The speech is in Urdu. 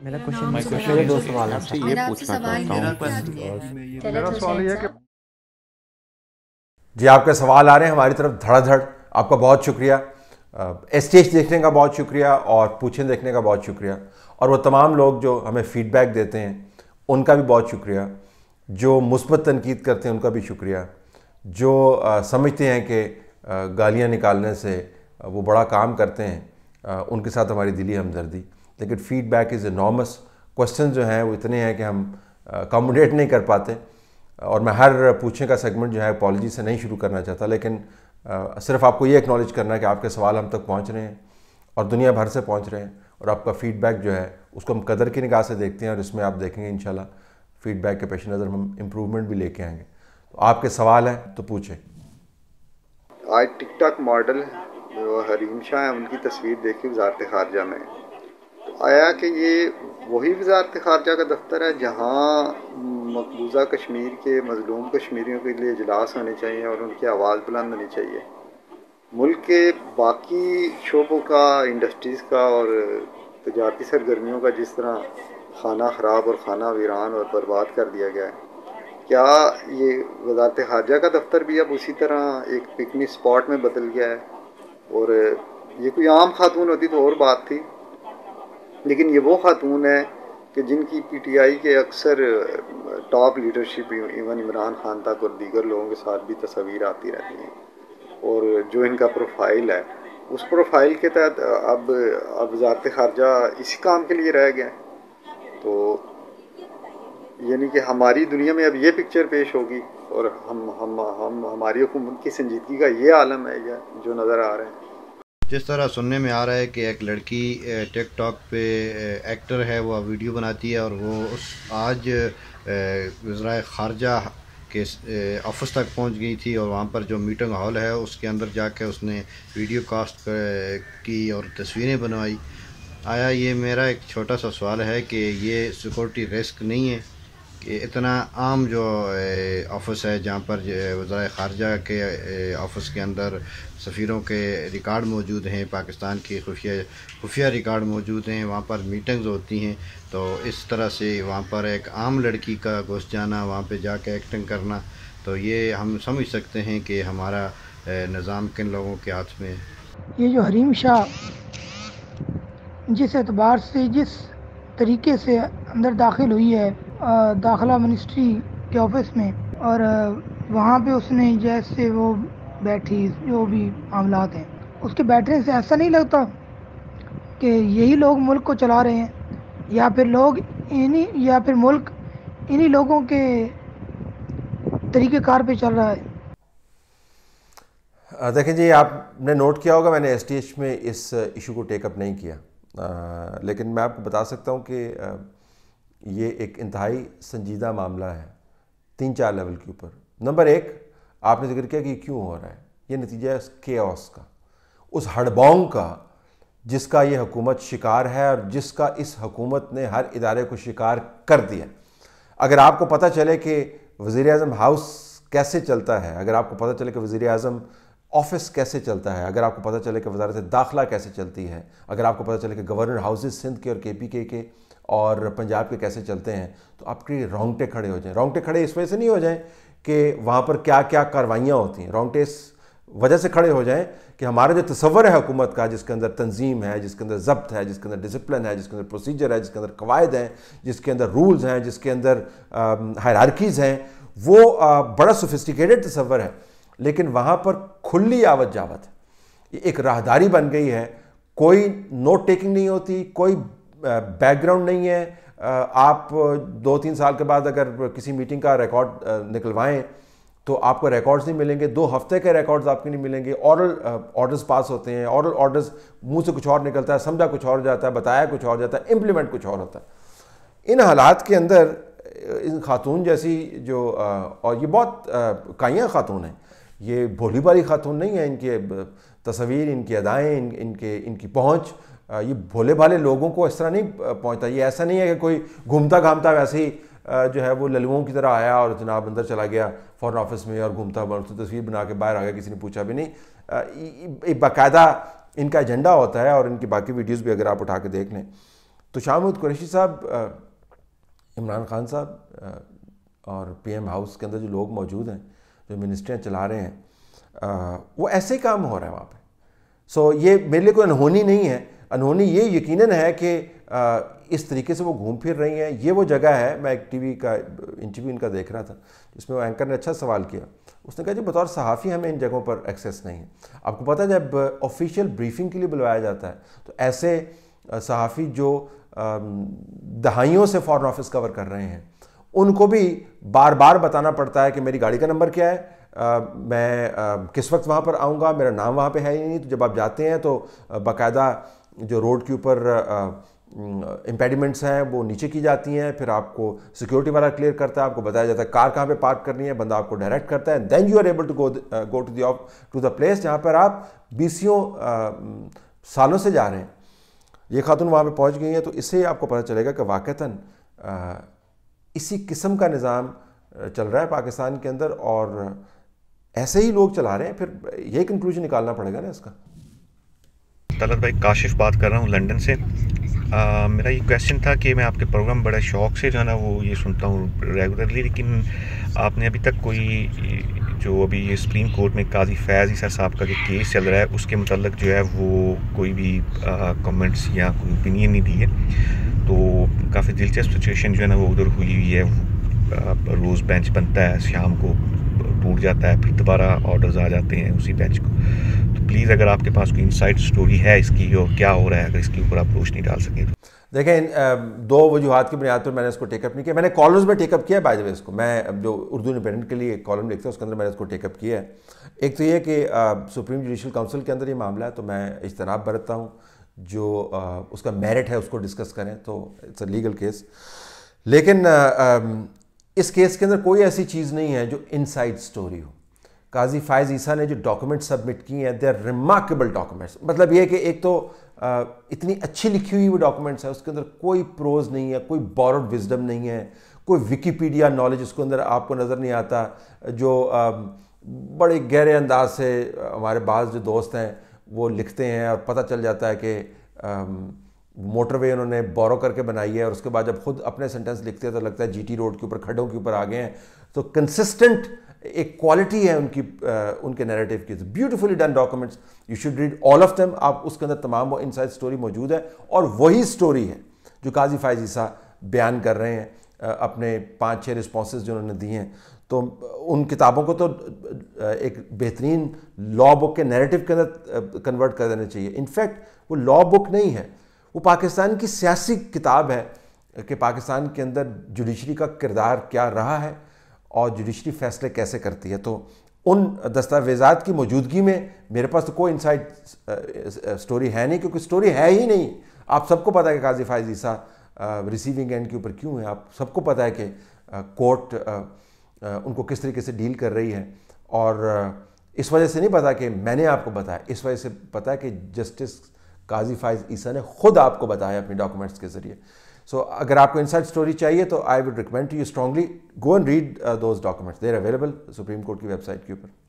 میرا میرا کوشچن نام میرے زبیر دو ہے۔ سوال ہیں آپ سے سر. یہ میرا آپ سے پوچھنا سوال چاہتا یہ ہوں ہے کہ میرا سوال یہ ہے کہ جی آپ کے سوال آ رہے ہیں ہماری طرف دھڑا دھڑ. آپ کا بہت شکریہ. اسٹیج دیکھنے کا بہت شکریہ اور پوچھیں دیکھنے کا بہت شکریہ. اور وہ تمام لوگ جو ہمیں فیڈ بیک دیتے ہیں ان کا بھی بہت شکریہ. جو مثبت تنقید کرتے ہیں ان کا بھی شکریہ. جو سمجھتے ہیں کہ گالیاں نکالنے سے وہ بڑا کام کرتے ہیں ان کے ساتھ ہماری دلی ہمدردی. لیکن feedback is enormous. Question جو ہیں وہ اتنے ہیں کہ ہم اکاموڈیٹ نہیں کر پاتے. اور میں ہر پوچھنے کا سیگمنٹ جو ہے اپالوجی سے نہیں شروع کرنا چاہتا، لیکن صرف آپ کو یہ ایکنالج کرنا ہے کہ آپ کے سوال ہم تک پہنچ رہے ہیں اور دنیا بھر سے پہنچ رہے ہیں. اور آپ کا فیڈ بیک جو ہے اس کو ہم قدر کی نگاہ سے دیکھتے ہیں، اور اس میں آپ دیکھیں گے انشاءاللہ فیڈ بیک کے پیش نظر ہم امپروومنٹ بھی لے کے آئیں گے. تو آپ کے سوال ہیں تو پوچھیں. آج ٹک ٹاک ماڈل جو حریم شاہ ہیں ان کی تصویر دیکھی وزارت خارجہ میں، تو آیا کہ یہ وہی وزارت خارجہ کا دفتر ہے جہاں مقبوضہ کشمیر کے مظلوم کشمیریوں کے لیے اجلاس ہونے چاہیے اور ان کی آواز بلند ہونی چاہیے؟ ملک کے باقی شعبوں کا، انڈسٹریز کا اور تجارتی سرگرمیوں کا جس طرح خانہ خراب اور خانہ ویران اور برباد کر دیا گیا ہے، کیا یہ وزارت خارجہ کا دفتر بھی اب اسی طرح ایک پکنک اسپاٹ میں بدل گیا ہے؟ اور یہ کوئی عام خاتون ہوتی تو اور بات تھی، لیکن یہ وہ خاتون ہے کہ جن کی پی ٹی آئی کے اکثر top leadership even Imran Khan تک اور دیگر لوگوں کے ساتھ بھی تصاویر آتی رہتی ہیں، اور جو ان کا پروفائل ہے اس پروفائل کے تحت اب وزارت خارجہ اسی کام کے لیے رہ گیا ہے. تو یعنی کہ ہماری دنیا میں اب یہ پکچر پیش ہوگی اور ہماری حکومت کی سنجیدگی کا یہ عالم ہے جو نظر آ رہے ہیں. جس طرح سننے میں آ رہا ہے کہ ایک لڑکی ٹک ٹاک پہ ایکٹر ہے، وہ ویڈیو بناتی ہے اور وہ آج وزرائے خارجہ کے آفس تک پہنچ گئی تھی، اور وہاں پر جو میٹنگ ہال ہے اس کے اندر جا کے اس نے ویڈیو کاسٹ کی اور تصویریں بنوائی. آیا یہ میرا ایک چھوٹا سا سوال ہے کہ یہ سیکورٹی رسک نہیں ہے کہ اتنا عام جو آفس ہے جہاں پر وزرائے خارجہ کے آفس کے اندر سفیروں کے ریکارڈ موجود ہیں، پاکستان کی خفیہ ریکارڈ موجود ہیں، وہاں پر میٹنگز ہوتی ہیں، تو اس طرح سے وہاں پر ایک عام لڑکی کا گھس جانا، وہاں پہ جا کے ایکٹنگ کرنا، تو یہ ہم سمجھ سکتے ہیں کہ ہمارا نظام کن لوگوں کے ہاتھ میں ہے. یہ جو حریم شاہ جس اعتبار سے، جس طریقے سے اندر داخل ہوئی ہے داخلہ منسٹری کے آفس میں، اور وہاں پہ اس نے جیسے وہ بیٹھی، جو بھی معاملات ہیں اس کے بیٹھنے سے ایسا نہیں لگتا کہ یہی لوگ ملک کو چلا رہے ہیں، یا پھر یا پھر ملک انہی لوگوں کے طریقہ کار پہ چل رہا ہے؟ دیکھیں جی، آپ نے نوٹ کیا ہوگا میں نے ایس ٹی ایچ میں اس ایشو کو ٹیک اپ نہیں کیا، لیکن میں آپ کو بتا سکتا ہوں کہ یہ ایک انتہائی سنجیدہ معاملہ ہے 3-4 لیول کے اوپر. نمبر 1، آپ نے ذکر کیا کہ یہ کیوں ہو رہا ہے. یہ نتیجہ ہے اس کیوس کا، اس ہڑبونگ کا جس کا یہ حکومت شکار ہے اور جس کا اس حکومت نے ہر ادارے کو شکار کر دیا. اگر آپ کو پتہ چلے کہ وزیر اعظم ہاؤس کیسے چلتا ہے، اگر آپ کو پتہ چلے کہ وزیر اعظم آفس کیسے چلتا ہے، اگر آپ کو پتہ چلے کہ وزارت داخلہ کیسے چلتی ہے، اگر آپ کو پتہ چلے کہ گورنر ہاؤسز سندھ کے اور کے پی کے اور پنجاب کے کیسے چلتے ہیں، تو آپ کے رونگٹے کھڑے ہو جائیں. رونگٹے کھڑے اس وجہ سے نہیں ہو جائیں کہ وہاں پر کیا کیا کاروائیاں ہوتی ہیں، رونگٹے اس وجہ سے کھڑے ہو جائیں کہ ہمارا جو تصور ہے حکومت کا، جس کے اندر تنظیم ہے، جس کے اندر ضبط ہے، جس کے اندر ڈسپلن ہے، جس کے اندر پروسیجر ہے، جس کے اندر قواعد ہیں، جس کے اندر رولز ہیں، جس کے اندر ہائرارکیز ہیں، وہ بڑا سوفسٹیکیٹڈ تصور ہے. لیکن وہاں پر کھلی آوت جاوت ہے، یہ ایک راہداری بن گئی ہے. کوئی نوٹ ٹیکنگ نہیں ہوتی، کوئی بیک گراؤنڈ نہیں ہے. آپ 2-3 سال کے بعد اگر کسی میٹنگ کا ریکارڈ نکلوائیں تو آپ کو ریکارڈز نہیں ملیں گے، 2 ہفتے کے ریکارڈز آپ کے نہیں ملیں گے. اورل آرڈرز پاس ہوتے ہیں، اورل آرڈرز منہ سے کچھ اور نکلتا ہے، سمجھا کچھ اور جاتا ہے، بتایا کچھ اور جاتا ہے، امپلیمنٹ کچھ اور ہوتا ہے. ان حالات کے اندر ان خاتون جیسی جو اور یہ بہت کائیاں خاتون ہیں، یہ بھولی بھالی خاتون نہیں ہیں. ان کے تصویر، ان کی ادائیں، ان کی پہنچ یہ بھولے بھالے لوگوں کو اس طرح نہیں پہنچتا. یہ ایسا نہیں ہے کہ کوئی گھومتا گھامتا ویسے ہی جو ہے وہ للوؤں کی طرح آیا اور جناب اندر چلا گیا فورن آفس میں اور گھومتا تصویر بنا کے باہر آ گیا، کسی نے پوچھا بھی نہیں. باقاعدہ ان کا ایجنڈا ہوتا ہے، اور ان کی باقی ویڈیوز بھی اگر آپ اٹھا کے دیکھ لیں تو شاہ محمود قریشی صاحب، عمران خان صاحب اور پی ایم ہاؤس کے اندر جو لوگ موجود ہیں جو منسٹریاں چلا رہے ہیں، وہ ایسے ہی کام ہو رہا ہے وہاں پہ. سو یہ میرے لیے کوئی انہونی نہیں ہے. انہونی یہ یقیناً ہے کہ اس طریقے سے وہ گھوم پھر رہی ہیں. یہ وہ جگہ ہے، میں ایک ٹی وی کا انٹرویو ان کا دیکھ رہا تھا جس میں وہ اینکر نے اچھا سوال کیا. اس نے کہا جی بطور صحافی ہمیں ان جگہوں پر ایکسیس نہیں ہے. آپ کو پتہ ہے جب آفیشیل بریفنگ کے لیے بلوایا جاتا ہے تو ایسے صحافی جو دہائیوں سے فارن آفس کور کر رہے ہیں ان کو بھی بار بار بتانا پڑتا ہے کہ میری گاڑی کا نمبر کیا ہے، میں کس وقت وہاں پر آؤں گا، میرا نام وہاں پہ ہے ہی نہیں. تو جب آپ جاتے ہیں تو باقاعدہ جو روڈ کے اوپر امپیڈیمنٹس ہیں وہ نیچے کی جاتی ہیں، پھر آپ کو سیکیورٹی والا کلیئر کرتا ہے، آپ کو بتایا جاتا ہے کار کہاں پہ پارک کرنی ہے، بندہ آپ کو ڈائریکٹ کرتا ہے. Then you are able to go to the place جہاں پر آپ 20 سالوں سے جا رہے ہیں. یہ خاتون وہاں پہ پہنچ گئی ہیں. تو اس سے آپ کو پتہ چلے گا کہ واقعتاً اسی قسم کا نظام چل رہا ہے پاکستان کے اندر، اور ایسے ہی لوگ چلا رہے ہیں. پھر یہ کنکلوژن نکالنا پڑے گا نا اس کا. طلعت بھائی، کاشف بات کر رہا ہوں لنڈن سے. میرا یہ کویسچن تھا کہ میں آپ کے پروگرام بڑے شوق سے جو ہے نا وہ یہ سنتا ہوں ریگولرلی، لیکن آپ نے ابھی تک کوئی جو ابھی یہ سپریم کورٹ میں قاضی فیاض عیسیٰ صاحب کا جو کیس چل رہا ہے اس کے متعلق جو ہے وہ کوئی بھی کمنٹس یا کوئی اوپینین نہیں دی ہے. تو کافی دلچسپ سچویشن جو ہے نا وہ ادھر ہوئی ہے. روز بینچ بنتا ہے، شام کو ٹوٹ جاتا ہے، پھر دوبارہ آرڈرز آ جاتے ہیں اسی بینچ کو. تو پلیز اگر آپ کے پاس کوئی انسائٹ سٹوری ہے اس کی اور کیا ہو رہا ہے، اگر اس کے اوپر آپ روشنی ڈال سکیں تو. دیکھیں، 2 وجوہات کی بنیاد پر میں نے اس کو ٹیک اپ نہیں کیا. میں نے کالمز میں ٹیک اپ کیا ہے بائی دی وے اس کو. میں جو اردو انڈیپینڈنٹ کے لیے کالم لکھتا ہے اس کے اندر میں نے اس کو ٹیک اپ کیا ہے. ایک تو یہ کہ سپریم جوڈیشل کونسل کے اندر یہ معاملہ ہے تو میں اجتناب برتتا ہوں. جو اس کا میرٹ ہے اس کو ڈسکس کریں تو اٹس اے لیگل کیس. لیکن اس کیس کے اندر کوئی ایسی چیز نہیں ہے جو انسائڈ سٹوری ہو. قاضی فائز عیسیٰ نے جو ڈاکومنٹ سبمٹ کی ہیں دے آر ریمارکیبل ڈاکومنٹس. مطلب یہ کہ ایک تو اتنی اچھی لکھی ہوئی وہ ڈاکومنٹس ہیں، اس کے اندر کوئی پروز نہیں ہے، کوئی بورڈ وزڈم نہیں ہے، کوئی وکیپیڈیا نالج اس کے اندر آپ کو نظر نہیں آتا. جو بڑے گہرے انداز سے ہمارے بعض جو دوست ہیں وہ لکھتے ہیں اور پتہ چل جاتا ہے کہ موٹر وے انہوں نے بورو کر کے بنائی ہے، اور اس کے بعد جب خود اپنے سینٹنس لکھتے ہیں تو لگتا ہے جی ٹی روڈ کے اوپر کھڈوں کے اوپر آ گئے ہیں. تو کنسسٹنٹ ایک کوالٹی ہے ان کے نیریٹیو کی. Beautifully done documents, you should read all of them. آپ اس کے اندر تمام وہ انسائڈ سٹوری موجود ہے، اور وہی سٹوری ہے جو قاضی فائز عیسیٰ بیان کر رہے ہیں اپنے 5-6 رسپانسز جو انہوں نے دیے ہیں. تو ان کتابوں کو تو ایک بہترین لا بک کے نیریٹیو کے اندر کنورٹ کر دینا چاہیے. انفیکٹ وہ لا بک نہیں ہے، وہ پاکستان کی سیاسی کتاب ہے کہ پاکستان کے اندر جوڈیشری کا کردار کیا رہا ہے اور جوڈیشری فیصلے کیسے کرتی ہے. تو ان دستاویزات کی موجودگی میں میرے پاس تو کوئی انسائڈ سٹوری ہے نہیں، کیونکہ سٹوری ہے ہی نہیں. آپ سب کو پتہ ہے کہ قاضی فائز عیسیٰ ریسیونگ اینڈ کے اوپر کیوں ہے. آپ سب کو پتہ ہے کہ کورٹ ان کو کس طریقے سے ڈیل کر رہی ہے. اور اس وجہ سے نہیں پتا کہ میں نے آپ کو بتایا، اس وجہ سے پتا ہے کہ جسٹس قاضی فائز عیسیٰ نے خود آپ کو بتایا اپنی ڈاکومنٹس کے ذریعے. سو اگر آپ کو انسائڈ سٹوری چاہیے تو I would recommend to you strongly go and read those documents. They are available supreme court کی ویب سائٹ کے اوپر.